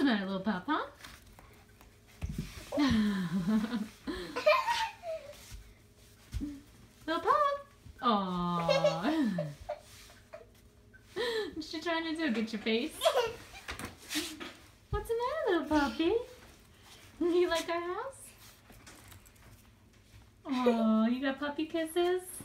matter, little pup, huh? Little pup. Aww. What's she trying to do? Get your face? What's the matter, little puppy? You like our house? Oh, you got puppy kisses?